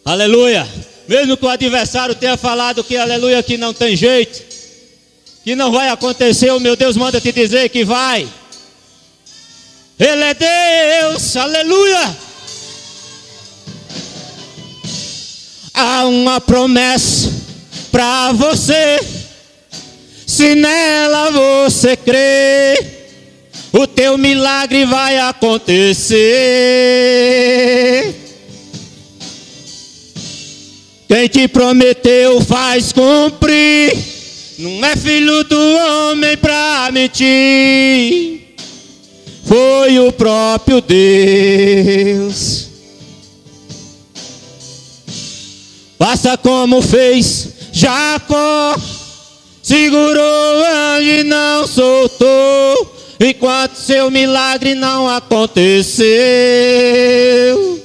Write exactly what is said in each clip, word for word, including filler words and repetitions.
Aleluia. Mesmo que o adversário tenha falado que, aleluia, que não tem jeito, que não vai acontecer, o meu Deus manda te dizer que vai. Ele é Deus, aleluia. Há uma promessa para você, se nela você crer, o teu milagre vai acontecer. Quem te prometeu faz cumprir, não é filho do homem pra mentir, foi o próprio Deus. Faça como fez Jacó, segurou o anjo e não soltou, enquanto seu milagre não aconteceu.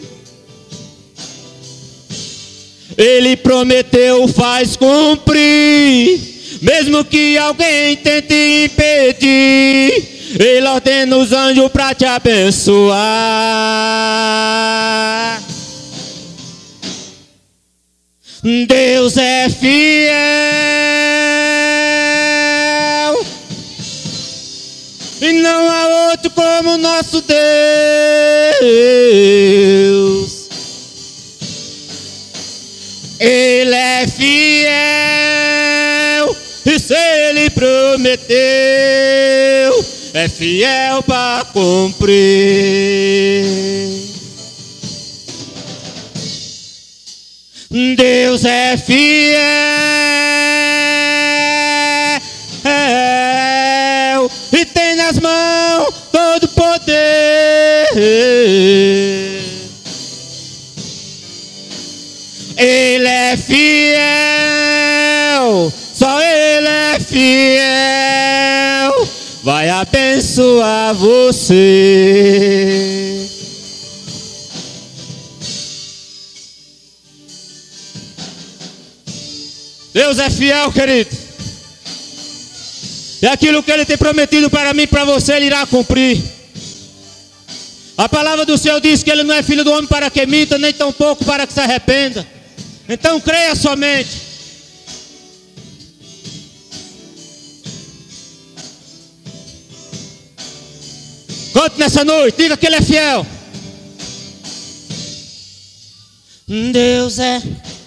Ele prometeu, faz cumprir, mesmo que alguém tente impedir. Ele ordena os anjos para te abençoar. Deus é fiel e não há outro como nosso Deus. Ele é fiel e se Ele prometeu, é fiel para cumprir. Deus é fiel e tem nas mãos todo o poder. Ele é fiel, só Ele é fiel, vai abençoar você. Deus é fiel, querido, e aquilo que Ele tem prometido para mim e para você, Ele irá cumprir. A palavra do Senhor diz que Ele não é filho do homem para que minta, nem tampouco para que se arrependa. Então creia somente. Cante nessa noite, diga que Ele é fiel. Deus é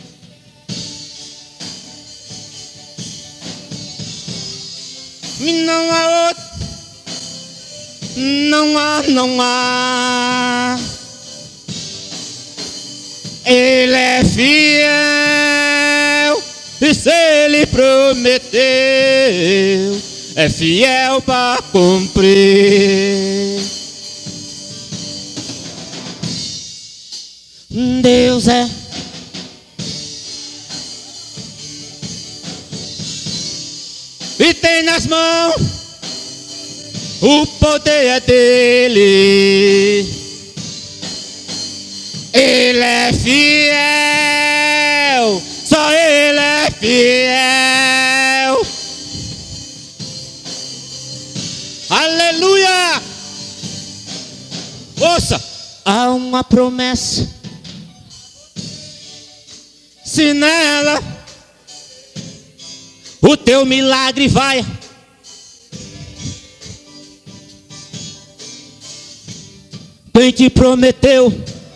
e não há outro, não há, não há. Ele é fiel e se Ele prometeu, é fiel para cumprir. Deus é e tem nas mãos, o poder é dele. Ele é fiel, só Ele é fiel. Aleluia! Ouça, há uma promessa, se nela o teu milagre vai. Quem te prometeu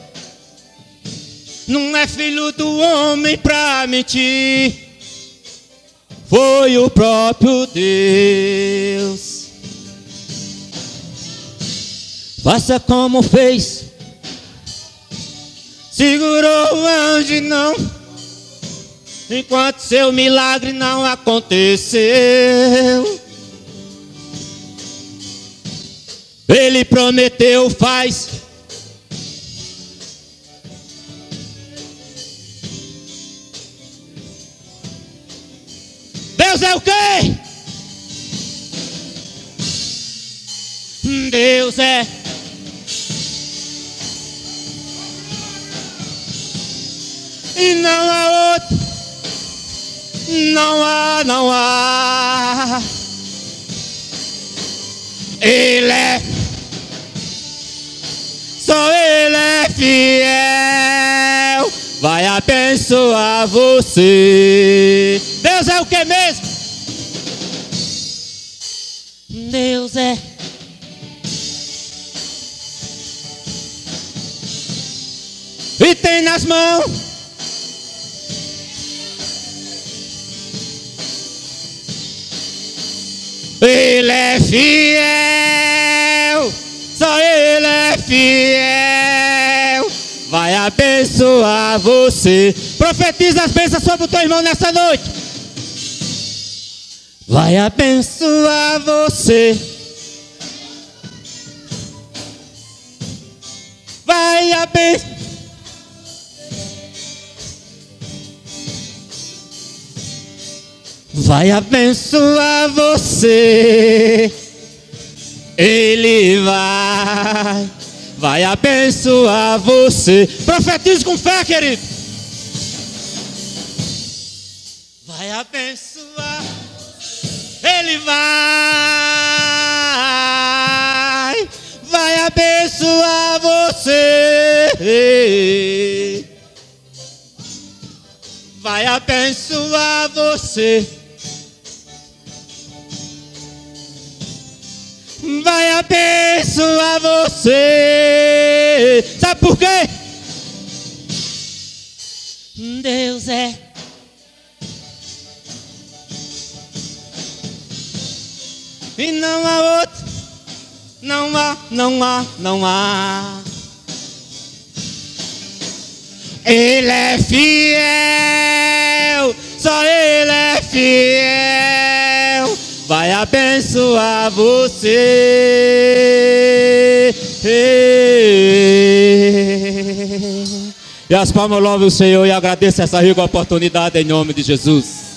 não é filho do homem pra mentir, foi o próprio Deus. Faça como fez, segurou o anjo e não, enquanto seu milagre não aconteceu. Ele prometeu, faz. Deus é o quê? Deus é e não há outro, não há, não há. Ele é, só Ele é fiel, vai abençoar você. Deus é o que mesmo? Deus é. E tem nas mãos. Ele é fiel. Só Ele é fiel. Vai abençoar você. Profetiza as bênçãos sobre o teu irmão nessa noite. Vai abençoar você. Vai abençoar. Vai abençoar você. Ele vai. Vai abençoar você. Profetize com fé, querido. Vai abençoar. Ele vai. Vai abençoar você. Vai abençoar você. Vai abençoar você. Sabe por quê? Deus é. E não há outro. Não há, não há, não há. Ele é fiel. Só Ele é fiel. Vai abençoar você. E as palmas louvam o Senhor e agradeço essa rica oportunidade em nome de Jesus.